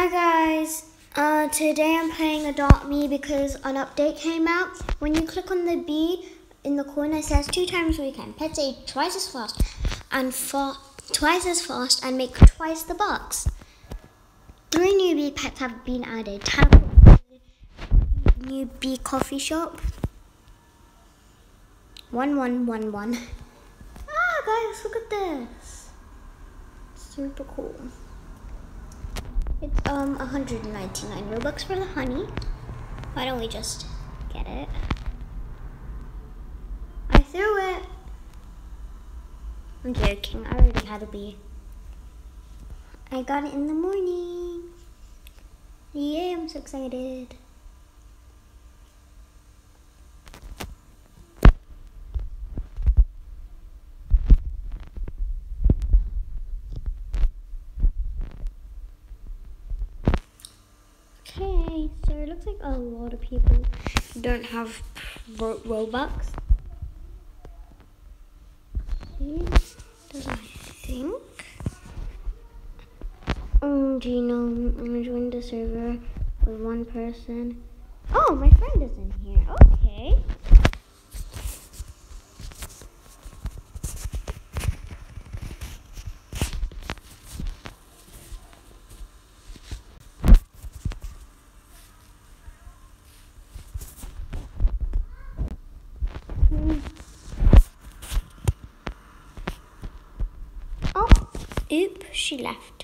Hi guys, today I'm playing Adopt Me because an update came out. When you click on the B in the corner, it says 2 times weekend. Pets age twice as fast and make twice the bucks. 3 new bee pets have been added. Teleport to the new bee coffee shop. 1111. Guys, look at this. Super cool. It's 199 Robux for the honey. Why don't we just get it? I threw it. I'm joking. I already had a bee. I got it in the morning. Yay, I'm so excited. Okay, so it looks like a lot of people don't have Robux. Does I think? Do you know, I'm gonna join the server with one person. Oh, my friend is in here. Okay. Oh, oops, she left.